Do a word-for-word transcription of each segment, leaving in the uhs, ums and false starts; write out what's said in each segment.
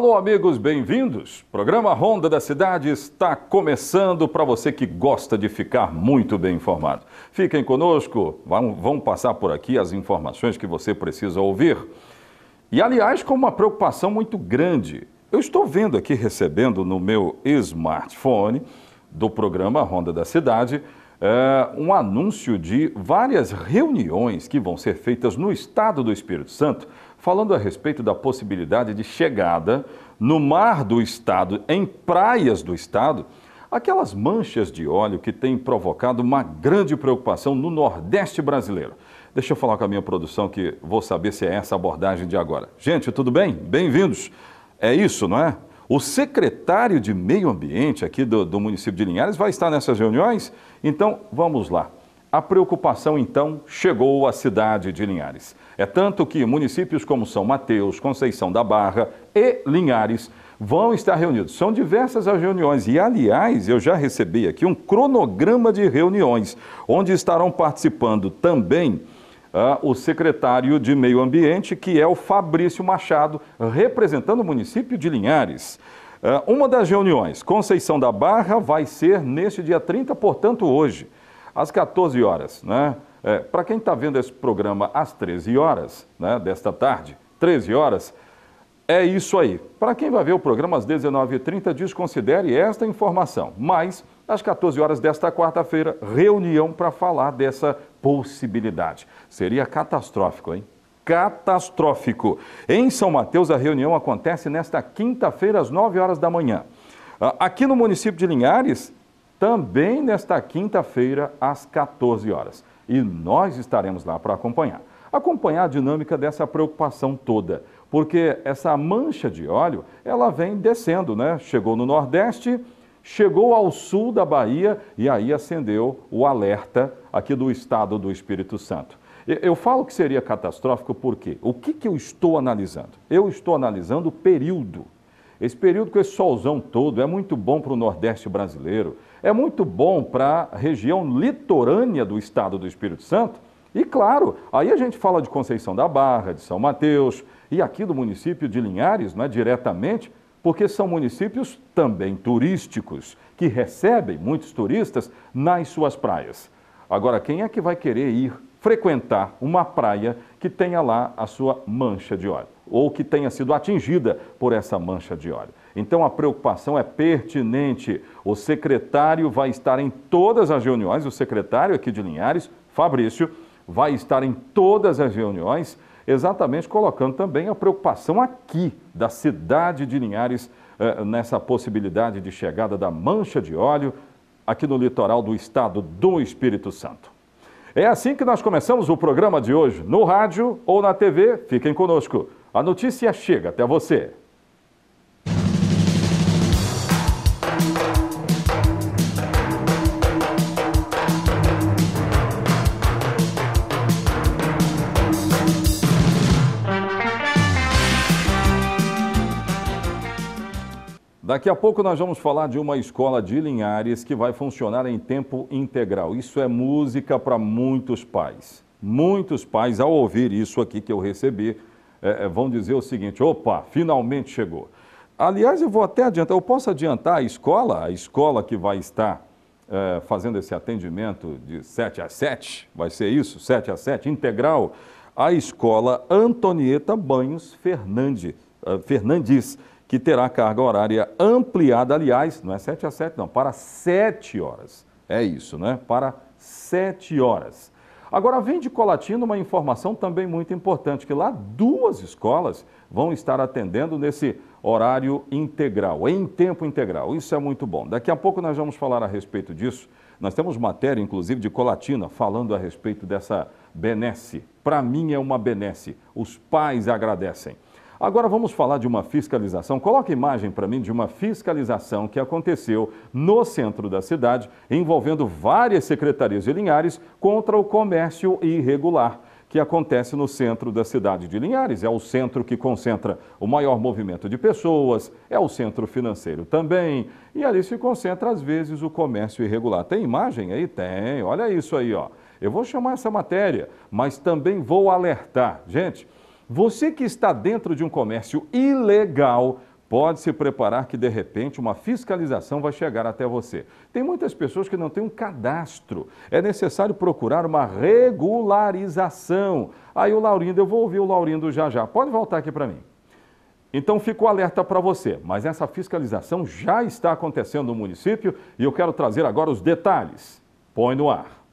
Alô, amigos, bem-vindos. Programa Ronda da Cidade está começando para você que gosta de ficar muito bem informado. Fiquem conosco, vamos passar por aqui as informações que você precisa ouvir. E, aliás, com uma preocupação muito grande. Eu estou vendo aqui, recebendo no meu smartphone do programa Ronda da Cidade, é, um anúncio de várias reuniões que vão ser feitas no estado do Espírito Santo, falando a respeito da possibilidade de chegada no mar do estado, em praias do estado, aquelas manchas de óleo que têm provocado uma grande preocupação no Nordeste brasileiro. Deixa eu falar com a minha produção que vou saber se é essa a abordagem de agora. Gente, tudo bem? Bem-vindos. É isso, não é? O secretário de Meio Ambiente aqui do, do município de Linhares vai estar nessas reuniões? Então, vamos lá. A preocupação, então, chegou à cidade de Linhares. É tanto que municípios como São Mateus, Conceição da Barra e Linhares vão estar reunidos. São diversas as reuniões e, aliás, eu já recebi aqui um cronograma de reuniões, onde estarão participando também uh, o secretário de Meio Ambiente, que é o Fabrício Machado, representando o município de Linhares. Uh, uma das reuniões, Conceição da Barra, vai ser neste dia trinta, portanto, hoje, às quatorze horas, né? É, para quem está vendo esse programa às treze horas, né, desta tarde, treze horas, é isso aí. Para quem vai ver o programa às dezenove e trinta, desconsidere esta informação. Mas, às quatorze horas desta quarta-feira, reunião para falar dessa possibilidade. Seria catastrófico, hein? Catastrófico. Em São Mateus, a reunião acontece nesta quinta-feira, às nove horas da manhã. Aqui no município de Linhares, também nesta quinta-feira, às quatorze horas. E nós estaremos lá para acompanhar. Acompanhar a dinâmica dessa preocupação toda, porque essa mancha de óleo, ela vem descendo, né? Chegou no Nordeste, chegou ao sul da Bahia e aí acendeu o alerta aqui do estado do Espírito Santo. Eu falo que seria catastrófico porque o que, que eu estou analisando? Eu estou analisando o período. Esse período com esse solzão todo é muito bom para o Nordeste brasileiro, é muito bom para a região litorânea do estado do Espírito Santo. E claro, aí a gente fala de Conceição da Barra, de São Mateus e aqui do município de Linhares, não é, diretamente, porque são municípios também turísticos, que recebem muitos turistas nas suas praias. Agora, quem é que vai querer ir frequentar uma praia que tenha lá a sua mancha de óleo, ou que tenha sido atingida por essa mancha de óleo? Então, a preocupação é pertinente. O secretário vai estar em todas as reuniões, o secretário aqui de Linhares, Fabrício, vai estar em todas as reuniões, exatamente colocando também a preocupação aqui da cidade de Linhares, eh, nessa possibilidade de chegada da mancha de óleo aqui no litoral do estado do Espírito Santo. É assim que nós começamos o programa de hoje, no rádio ou na T V. Fiquem conosco. A notícia chega até você. Daqui a pouco nós vamos falar de uma escola de Linhares que vai funcionar em tempo integral. Isso é música para muitos pais. Muitos pais, ao ouvir isso aqui que eu recebi, é, vão dizer o seguinte: opa, finalmente chegou. Aliás, eu vou até adiantar, eu posso adiantar a escola, a escola que vai estar é, fazendo esse atendimento de sete às sete, vai ser isso, sete às sete, integral, a escola Antonieta Banhos Fernandes, uh, Fernandes, que terá carga horária ampliada, aliás, não é sete às sete, não, para sete horas. É isso, né? Para sete horas. Agora, vem de Colatina uma informação também muito importante, que lá duas escolas vão estar atendendo nesse horário integral, em tempo integral. Isso é muito bom. Daqui a pouco nós vamos falar a respeito disso. Nós temos matéria, inclusive, de Colatina, falando a respeito dessa benesse. Para mim é uma benesse. Os pais agradecem. Agora vamos falar de uma fiscalização. Coloca a imagem para mim de uma fiscalização que aconteceu no centro da cidade, envolvendo várias secretarias de Linhares contra o comércio irregular, que acontece no centro da cidade de Linhares. É o centro que concentra o maior movimento de pessoas, é o centro financeiro também, e ali se concentra às vezes o comércio irregular. Tem imagem aí? Tem, olha isso aí, ó. Eu vou chamar essa matéria, mas também vou alertar. Gente, você que está dentro de um comércio ilegal, pode se preparar que, de repente, uma fiscalização vai chegar até você. Tem muitas pessoas que não têm um cadastro. É necessário procurar uma regularização. Aí o Laurindo, eu vou ouvir o Laurindo já já. Pode voltar aqui para mim. Então, fico alerta para você. Mas essa fiscalização já está acontecendo no município e eu quero trazer agora os detalhes. Põe no ar.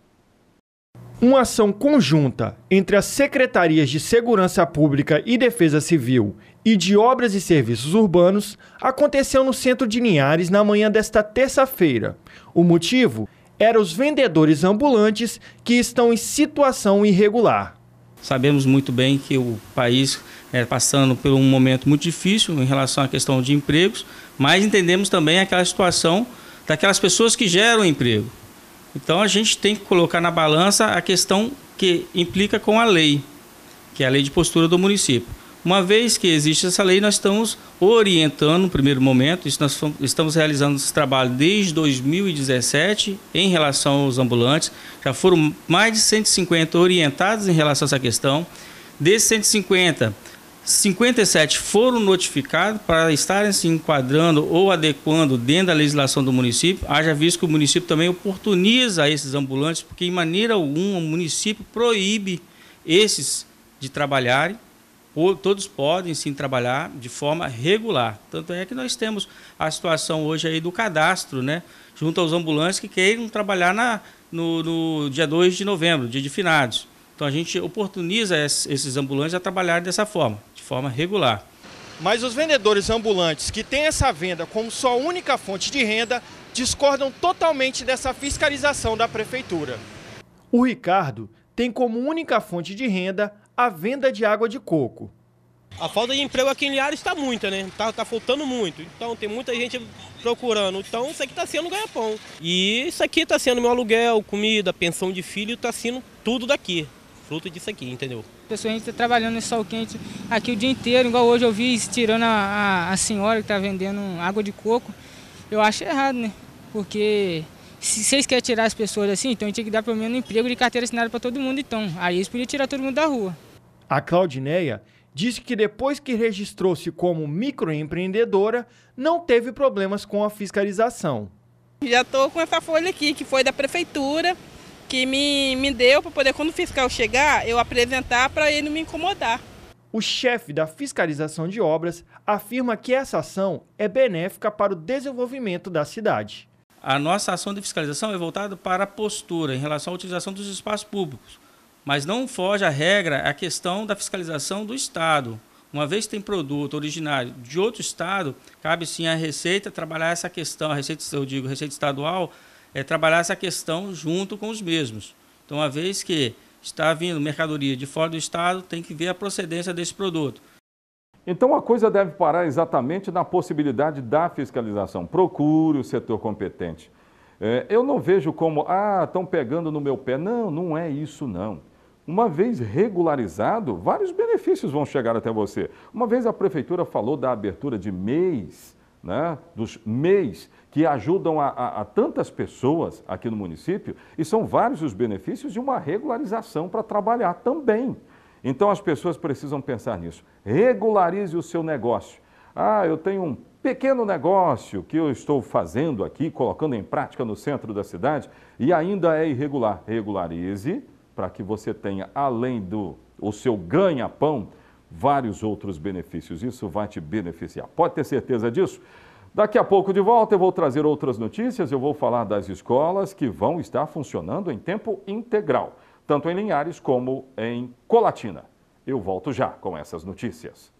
Uma ação conjunta entre as Secretarias de Segurança Pública e Defesa Civil e de Obras e Serviços Urbanos aconteceu no centro de Linhares na manhã desta terça-feira. O motivo era os vendedores ambulantes que estão em situação irregular. Sabemos muito bem que o país é passando por um momento muito difícil em relação à questão de empregos, mas entendemos também aquela situação daquelas pessoas que geram emprego. Então a gente tem que colocar na balança a questão que implica com a lei, que é a lei de postura do município. Uma vez que existe essa lei, nós estamos orientando no primeiro momento, isso nós estamos realizando esse trabalho desde dois mil e dezessete em relação aos ambulantes. Já foram mais de cento e cinquenta orientados em relação a essa questão. Desses cento e cinquenta, cinquenta e sete foram notificados para estarem se enquadrando ou adequando dentro da legislação do município. Haja visto que o município também oportuniza esses ambulantes, porque em maneira alguma o município proíbe esses de trabalharem. Todos podem sim trabalhar de forma regular. Tanto é que nós temos a situação hoje aí do cadastro, né, junto aos ambulantes que queiram trabalhar na, no, no dia dois de novembro, dia de finados. Então a gente oportuniza esses ambulantes a trabalhar dessa forma, de forma regular. Mas os vendedores ambulantes que têm essa venda como sua única fonte de renda discordam totalmente dessa fiscalização da prefeitura. O Ricardo tem como única fonte de renda a venda de água de coco. A falta de emprego aqui em Linhares está muita, né? Tá, tá faltando muito. Então tem muita gente procurando. Então isso aqui está sendo ganha-pão. E isso aqui está sendo meu aluguel, comida, pensão de filho, está sendo tudo daqui. Fruto disso aqui, entendeu? Pessoal, a gente está trabalhando nesse sol quente aqui o dia inteiro, igual hoje eu vi tirando a, a, a senhora que está vendendo água de coco. Eu acho errado, né? Porque se vocês querem tirar as pessoas assim, então a gente tem que dar pelo menos um emprego de carteira assinada para todo mundo, então. Aí eles podiam tirar todo mundo da rua. A Claudineia disse que depois que registrou-se como microempreendedora, não teve problemas com a fiscalização. Já estou com essa folha aqui, que foi da prefeitura, que me, me deu para poder, quando o fiscal chegar, eu apresentar para ele não me incomodar. O chefe da fiscalização de obras afirma que essa ação é benéfica para o desenvolvimento da cidade. A nossa ação de fiscalização é voltada para a postura em relação à utilização dos espaços públicos, mas não foge à regra a questão da fiscalização do Estado. Uma vez que tem produto originário de outro Estado, cabe sim à Receita trabalhar essa questão, a Receita, eu digo, Receita Estadual, é trabalhar essa questão junto com os mesmos. Então, uma vez que está vindo mercadoria de fora do Estado, tem que ver a procedência desse produto. Então a coisa deve parar exatamente na possibilidade da fiscalização. Procure o setor competente. É, eu não vejo como, ah, estão pegando no meu pé. Não, não é isso não. Uma vez regularizado, vários benefícios vão chegar até você. Uma vez a prefeitura falou da abertura de M E Is, né, dos M E Is, que ajudam a, a, a tantas pessoas aqui no município, e são vários os benefícios de uma regularização para trabalhar também. Então as pessoas precisam pensar nisso. Regularize o seu negócio. Ah, eu tenho um pequeno negócio que eu estou fazendo aqui, colocando em prática no centro da cidade e ainda é irregular. Regularize para que você tenha, além do o seu ganha-pão, vários outros benefícios. Isso vai te beneficiar. Pode ter certeza disso? Daqui a pouco de volta eu vou trazer outras notícias. Eu vou falar das escolas que vão estar funcionando em tempo integral, tanto em Linhares como em Colatina. Eu volto já com essas notícias.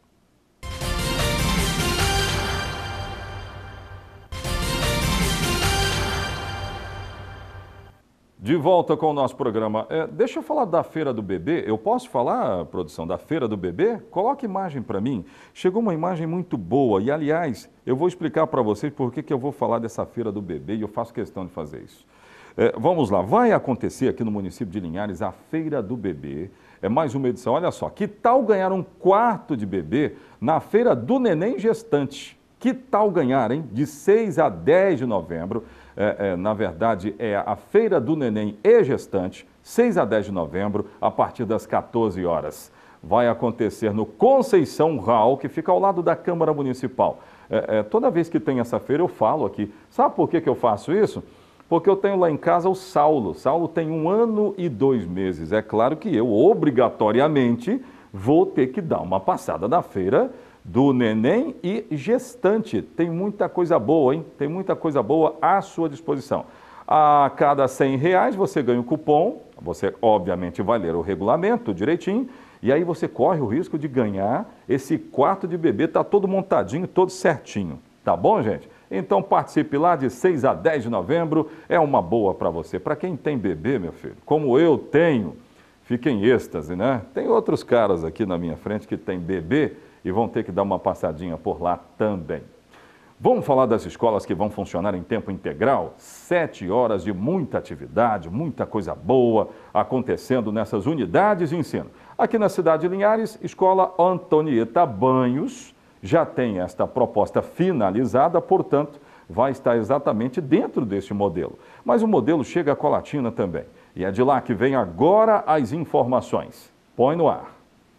De volta com o nosso programa. É, deixa eu falar da Feira do Bebê. Eu posso falar, produção, da Feira do Bebê? Coloque imagem para mim. Chegou uma imagem muito boa e, aliás, eu vou explicar para vocês por que que eu vou falar dessa Feira do Bebê e eu faço questão de fazer isso. É, vamos lá, vai acontecer aqui no município de Linhares a Feira do Bebê. É mais uma edição. Olha só, que tal ganhar um quarto de bebê na Feira do Neném Gestante? Que tal ganhar, hein? De seis a dez de novembro. É, é, na verdade, é a Feira do Neném e Gestante, seis a dez de novembro, a partir das quatorze horas. vai acontecer no Conceição Hall, que fica ao lado da Câmara Municipal. É, é, toda vez que tem essa feira eu falo aqui. Sabe por que que eu faço isso? Porque eu tenho lá em casa o Saulo. Saulo tem um ano e dois meses. É claro que eu, obrigatoriamente, vou ter que dar uma passada na feira do neném e gestante. Tem muita coisa boa, hein? Tem muita coisa boa à sua disposição. A cada cem reais você ganha um cupom. Você, obviamente, vai ler o regulamento direitinho. E aí você corre o risco de ganhar esse quarto de bebê. Tá todo montadinho, todo certinho. Tá bom, gente? Então participe lá de seis a dez de novembro, é uma boa para você. Para quem tem bebê, meu filho, como eu tenho, fica em êxtase, né? Tem outros caras aqui na minha frente que têm bebê e vão ter que dar uma passadinha por lá também. Vamos falar das escolas que vão funcionar em tempo integral? Sete horas de muita atividade, muita coisa boa acontecendo nessas unidades de ensino. Aqui na cidade de Linhares, Escola Antonieta Banhos já tem esta proposta finalizada, portanto, vai estar exatamente dentro deste modelo. Mas o modelo chega a Colatina também. E é de lá que vem agora as informações. Põe no ar.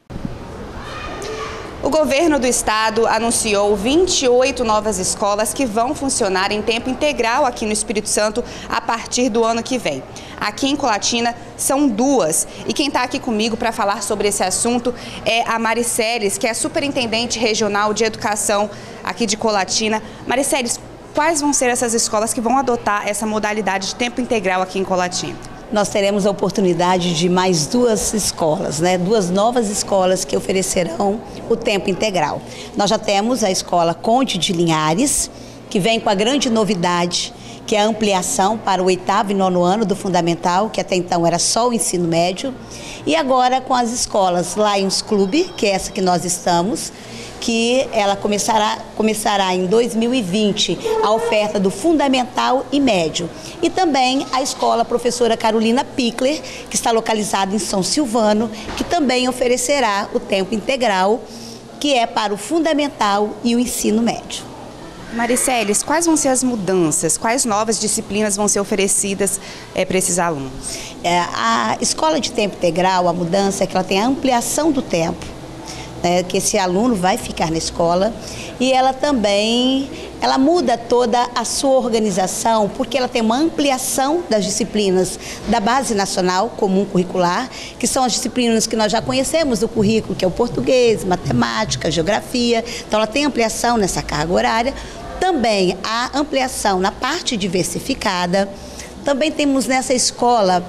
O governo do estado anunciou vinte e oito novas escolas que vão funcionar em tempo integral aqui no Espírito Santo a partir do ano que vem. Aqui em Colatina são duas. E quem está aqui comigo para falar sobre esse assunto é a Mariceles, que é a superintendente regional de educação aqui de Colatina. Mariceles, quais vão ser essas escolas que vão adotar essa modalidade de tempo integral aqui em Colatina? Nós teremos a oportunidade de mais duas escolas, né? Duas novas escolas que oferecerão o tempo integral. Nós já temos a Escola Conde de Linhares, que vem com a grande novidade, que é a ampliação para o oitavo e nono ano do Fundamental, que até então era só o ensino médio, e agora com as escolas Lions Club, que é essa que nós estamos, que ela começará, começará em dois mil e vinte a oferta do fundamental e médio. E também a escola professora Carolina Pickler, que está localizada em São Silvano, que também oferecerá o tempo integral, que é para o fundamental e o ensino médio. Mariceles, quais vão ser as mudanças? Quais novas disciplinas vão ser oferecidas é, para esses alunos? É, a escola de tempo integral, a mudança é que ela tem a ampliação do tempo, né, que esse aluno vai ficar na escola, e ela também, ela muda toda a sua organização, porque ela tem uma ampliação das disciplinas da Base Nacional Comum Curricular, que são as disciplinas que nós já conhecemos do currículo, que é o português, matemática, geografia. Então ela tem ampliação nessa carga horária, também a ampliação na parte diversificada. Também temos nessa escola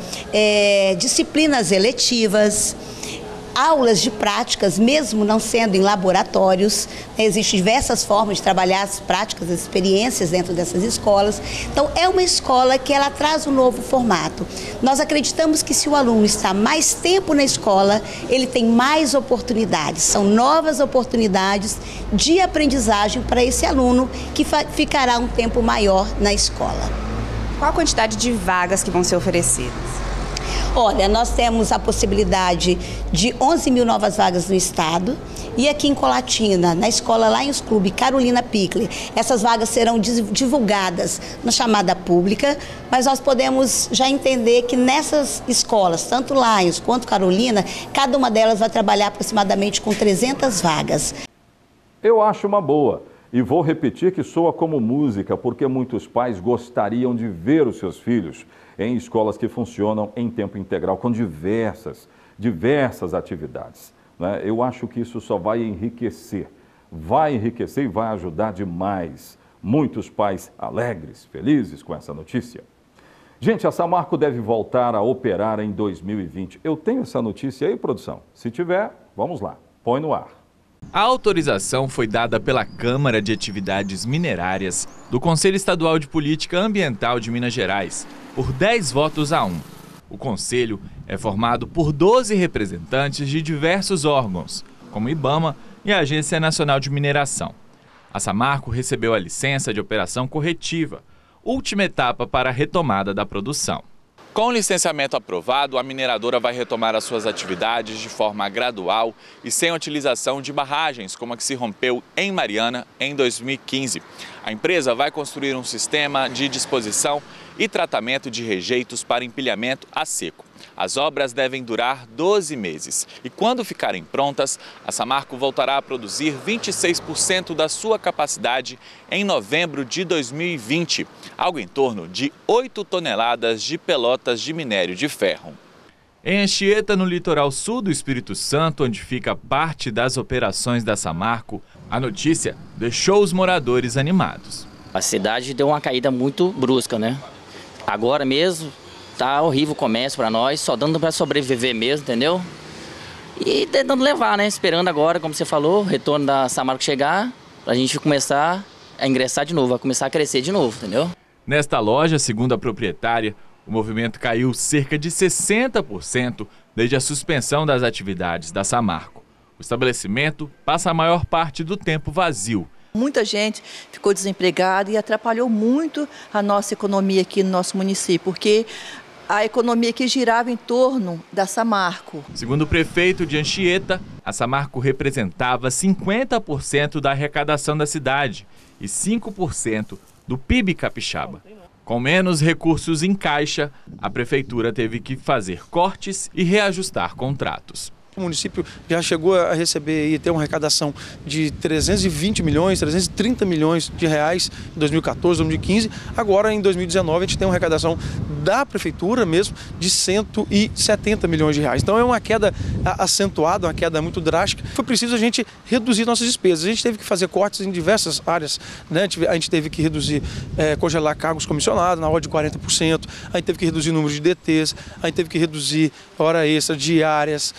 é, disciplinas eletivas, aulas de práticas, mesmo não sendo em laboratórios. Existem diversas formas de trabalhar as práticas, as experiências dentro dessas escolas. Então, é uma escola que ela traz um novo formato. Nós acreditamos que se o aluno está mais tempo na escola, ele tem mais oportunidades. São novas oportunidades de aprendizagem para esse aluno que ficará um tempo maior na escola. Qual a quantidade de vagas que vão ser oferecidas? Olha, nós temos a possibilidade de onze mil novas vagas no estado, e aqui em Colatina, na escola Lions Club Carolina Pickler, essas vagas serão divulgadas na chamada pública, mas nós podemos já entender que nessas escolas, tanto Lions quanto Carolina, cada uma delas vai trabalhar aproximadamente com trezentas vagas. Eu acho uma boa. E vou repetir que soa como música, porque muitos pais gostariam de ver os seus filhos em escolas que funcionam em tempo integral, com diversas, diversas atividades, né? Eu acho que isso só vai enriquecer, vai enriquecer e vai ajudar demais muitos pais alegres, felizes com essa notícia. Gente, a Samarco deve voltar a operar em dois mil e vinte. Eu tenho essa notícia aí, produção? Se tiver, vamos lá, põe no ar. A autorização foi dada pela Câmara de Atividades Minerárias do Conselho Estadual de Política Ambiental de Minas Gerais, por dez votos a um. O Conselho é formado por doze representantes de diversos órgãos, como IBAMA e a Agência Nacional de Mineração. A Samarco recebeu a licença de operação corretiva, última etapa para a retomada da produção. Com o licenciamento aprovado, a mineradora vai retomar as suas atividades de forma gradual e sem utilização de barragens, como a que se rompeu em Mariana em dois mil e quinze. A empresa vai construir um sistema de disposição e tratamento de rejeitos para empilhamento a seco. As obras devem durar doze meses e, quando ficarem prontas, a Samarco voltará a produzir vinte e seis por cento da sua capacidade em novembro de dois mil e vinte, algo em torno de oito toneladas de pelotas de minério de ferro. Em Anchieta, no litoral sul do Espírito Santo, onde fica parte das operações da Samarco, a notícia deixou os moradores animados. A cidade deu uma caída muito brusca, né? Agora mesmo tá horrível o comércio para nós, só dando para sobreviver mesmo, entendeu? E tentando levar, né? Esperando agora, como você falou, o retorno da Samarco chegar, para a gente começar a ingressar de novo, vai começar a crescer de novo, entendeu? Nesta loja, segundo a proprietária, o movimento caiu cerca de sessenta por cento desde a suspensão das atividades da Samarco. O estabelecimento passa a maior parte do tempo vazio. Muita gente ficou desempregada e atrapalhou muito a nossa economia aqui no nosso município, porque a economia que girava em torno da Samarco. Segundo o prefeito de Anchieta, a Samarco representava cinquenta por cento da arrecadação da cidade e cinco por cento do P I B capixaba. Com menos recursos em caixa, a prefeitura teve que fazer cortes e reajustar contratos. O município já chegou a receber e ter uma arrecadação de trezentos e vinte milhões, trezentos e trinta milhões de reais em dois mil e quatorze, dois mil e quinze. Agora, em dois mil e dezenove, a gente tem uma arrecadação da prefeitura mesmo de cento e setenta milhões de reais. Então é uma queda acentuada, uma queda muito drástica. Foi preciso a gente reduzir nossas despesas. A gente teve que fazer cortes em diversas áreas, né? A gente teve que reduzir, é, congelar cargos comissionados na ordem de quarenta por cento. A gente teve que reduzir o número de D Tês. A gente teve que reduzir hora extra, diárias,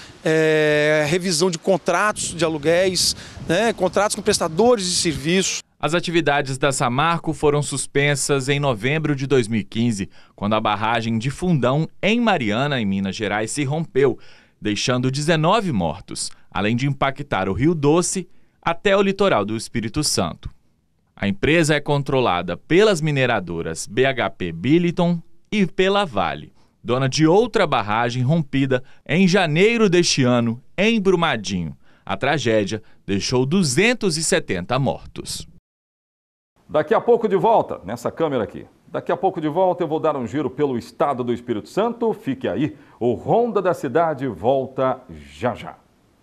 é, revisão de contratos de aluguéis, né? Contratos com prestadores de serviços. As atividades da Samarco foram suspensas em novembro de dois mil e quinze, quando a barragem de Fundão, em Mariana, em Minas Gerais, se rompeu, deixando dezenove mortos, além de impactar o Rio Doce até o litoral do Espírito Santo. A empresa é controlada pelas mineradoras B H P Billiton e pela Vale, dona de outra barragem rompida em janeiro deste ano, em Brumadinho. A tragédia deixou duzentos e setenta mortos. Daqui a pouco de volta, nessa câmera aqui. Daqui a pouco de volta eu vou dar um giro pelo estado do Espírito Santo. Fique aí, o Ronda da Cidade volta já já.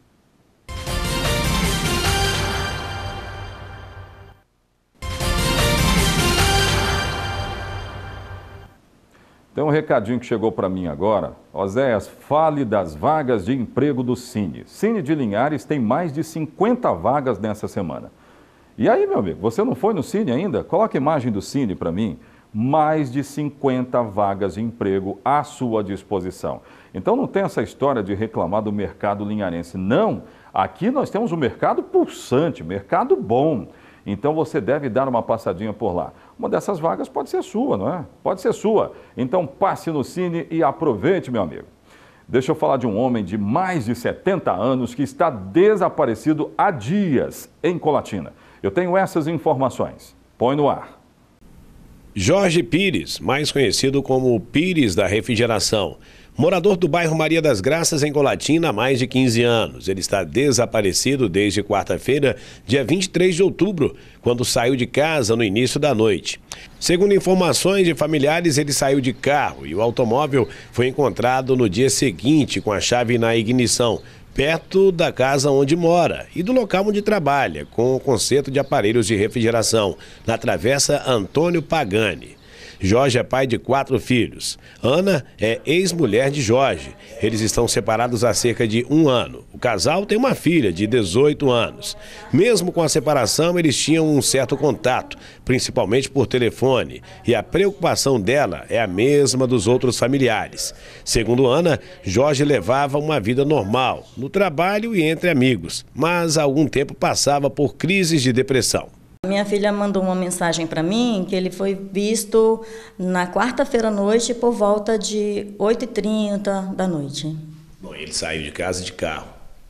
Tem um recadinho que chegou para mim agora. Oséias, fale das vagas de emprego do Cine. Cine de Linhares tem mais de cinquenta vagas nessa semana. E aí, meu amigo, você não foi no Cine ainda? Coloca a imagem do Cine para mim. Mais de cinquenta vagas de emprego à sua disposição. Então não tem essa história de reclamar do mercado linharense. Não, aqui nós temos um mercado pulsante, mercado bom. Então você deve dar uma passadinha por lá. Uma dessas vagas pode ser sua, não é? Pode ser sua. Então passe no Cine e aproveite, meu amigo. Deixa eu falar de um homem de mais de setenta anos que está desaparecido há dias em Colatina. Eu tenho essas informações. Põe no ar. Jorge Pires, mais conhecido como Pires da Refrigeração, morador do bairro Maria das Graças, em Colatina, há mais de quinze anos. Ele está desaparecido desde quarta-feira, dia vinte e três de outubro, quando saiu de casa no início da noite. Segundo informações de familiares, ele saiu de carro e o automóvel foi encontrado no dia seguinte com a chave na ignição, perto da casa onde mora e do local onde trabalha, com o conserto de aparelhos de refrigeração, na Travessa Antônio Pagani. Jorge é pai de quatro filhos. Ana é ex-mulher de Jorge. Eles estão separados há cerca de um ano. O casal tem uma filha de dezoito anos. Mesmo com a separação, eles tinham um certo contato, principalmente por telefone. E a preocupação dela é a mesma dos outros familiares. Segundo Ana, Jorge levava uma vida normal, no trabalho e entre amigos, mas há algum tempo passava por crises de depressão. Minha filha mandou uma mensagem para mim que ele foi visto na quarta-feira à noite por volta de oito e trinta da noite. Bom, ele saiu de casa de carro.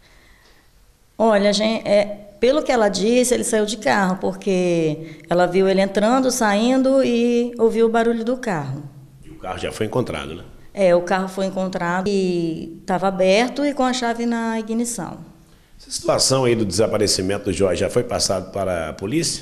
Olha, gente, é, pelo que ela disse, ele saiu de carro, porque ela viu ele entrando, saindo e ouviu o barulho do carro. E o carro já foi encontrado, né? É, o carro foi encontrado e estava aberto e com a chave na ignição. Essa situação aí do desaparecimento do Jorge já foi passado para a polícia?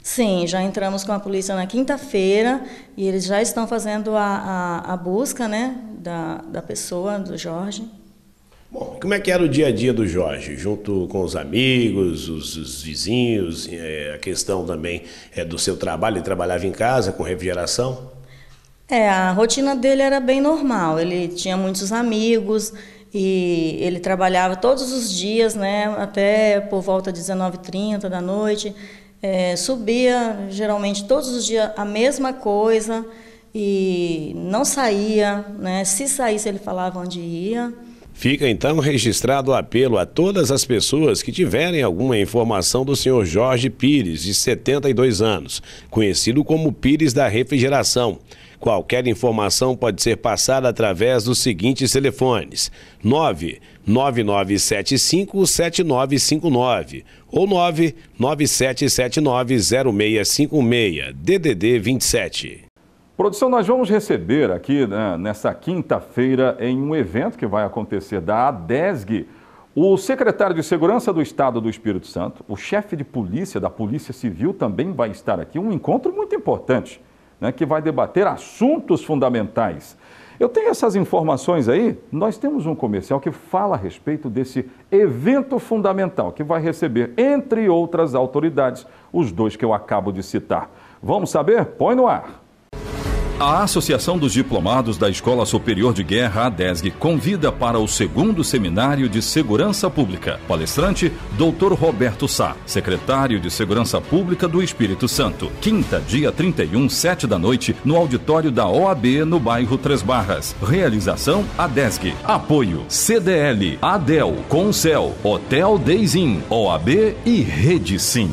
Sim, já entramos com a polícia na quinta-feira e eles já estão fazendo a, a, a busca, né, da, da pessoa, do Jorge. Bom, como é que era o dia a dia do Jorge, junto com os amigos, os, os vizinhos, é, a questão também é, do seu trabalho, ele trabalhava em casa com refrigeração? É, a rotina dele era bem normal, ele tinha muitos amigos e ele trabalhava todos os dias, né, até por volta de dezenove e trinta da noite, é, subia geralmente todos os dias a mesma coisa e não saía, né, se saísse ele falava onde ia. Fica então registrado o apelo a todas as pessoas que tiverem alguma informação do senhor Jorge Pires, de setenta e dois anos, conhecido como Pires da Refrigeração. Qualquer informação pode ser passada através dos seguintes telefones: nove nove nove sete cinco sete nove cinco nove ou nove nove sete sete nove zero seis cinco seis, D D D vinte e sete. Produção, nós vamos receber aqui, né, nessa quinta-feira, em um evento que vai acontecer da ADESG, o secretário de Segurança do Estado do Espírito Santo, o chefe de polícia da Polícia Civil também vai estar aqui, um encontro muito importante, né, que vai debater assuntos fundamentais. Eu tenho essas informações aí, nós temos um comercial que fala a respeito desse evento fundamental, que vai receber, entre outras autoridades, os dois que eu acabo de citar. Vamos saber? Põe no ar. A Associação dos Diplomados da Escola Superior de Guerra, ADESG, convida para o segundo Seminário de Segurança Pública. Palestrante, doutor Roberto Sá, secretário de Segurança Pública do Espírito Santo. Quinta, dia trinta e um, sete da noite, no auditório da O A B, no bairro Três Barras. Realização, ADESG. Apoio, C D L, ADEL, Concel, Hotel Deisin, O A B e Rede Sim.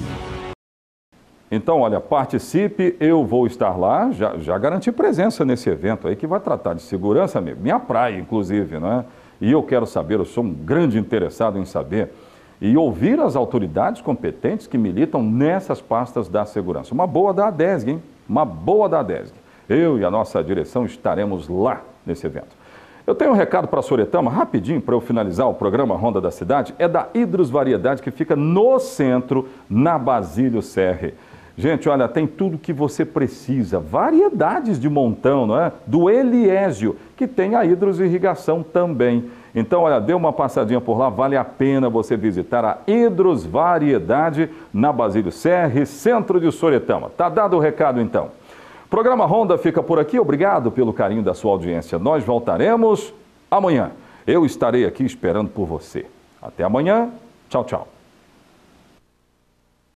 Então, olha, participe, eu vou estar lá, já, já garanti presença nesse evento aí que vai tratar de segurança, minha praia, inclusive, né? E eu quero saber, eu sou um grande interessado em saber e ouvir as autoridades competentes que militam nessas pastas da segurança. Uma boa da ADESG, hein? Uma boa da ADESG. Eu e a nossa direção estaremos lá nesse evento. Eu tenho um recado para Soretama, rapidinho, para eu finalizar o programa Ronda da Cidade, é da Hidros Variedade, que fica no centro, na Basílio Serre. Gente, olha, tem tudo que você precisa, variedades de montão, não é? Do Eliésio, que tem a Hidros Irrigação também. Então, olha, dê uma passadinha por lá, vale a pena você visitar a Hidros Variedade na Basílio Serre, centro de Soretama. Tá dado o recado, então. O programa Ronda fica por aqui, obrigado pelo carinho da sua audiência. Nós voltaremos amanhã. Eu estarei aqui esperando por você. Até amanhã, tchau, tchau.